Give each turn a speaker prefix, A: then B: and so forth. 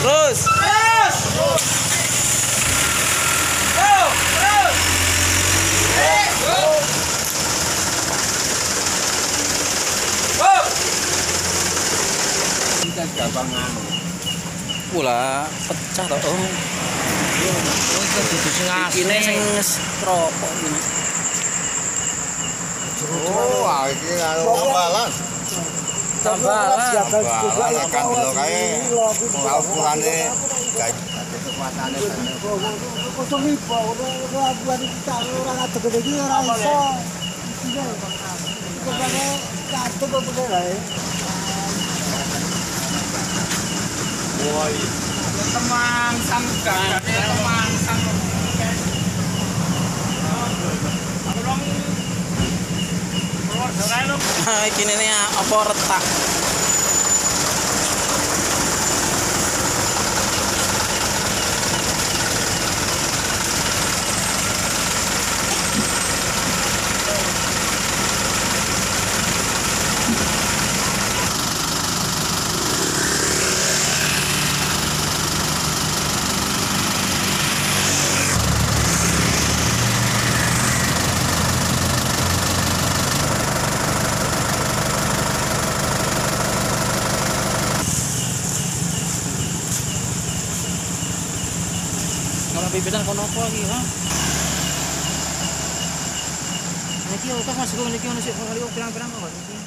A: Terus.
B: Terus. Go. Terus. Go. Go.
C: Kita gampang anu.
A: Pula pecah toh. Oh.
B: Itu dudu sing
A: Ini sing stropok ini.
C: Oh, iki anu tambalan.
B: Tambalan.
C: Tambalan kan lho kae. Ukurane gaji kekuatane.
D: Kosong ribu, udah buat kita orang ada gede orang iso. Kebanyakan kartu tuh boleh.
C: Woi.
B: Teman sang teman sang.
A: Nah, kini nih apa retak? Kalau pipitan kono apa lagi, ha? Niki utas masuk niki ono sik kali pirang-pirang kok.